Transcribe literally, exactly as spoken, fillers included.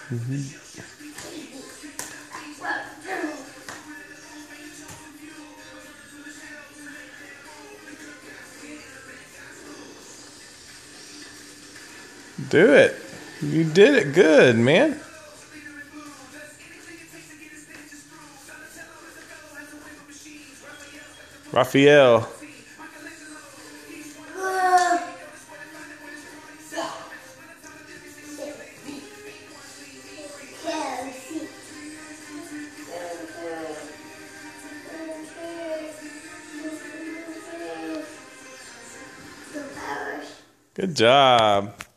Mm-hmm. Do it. You did it good, man. Raphael. Good job.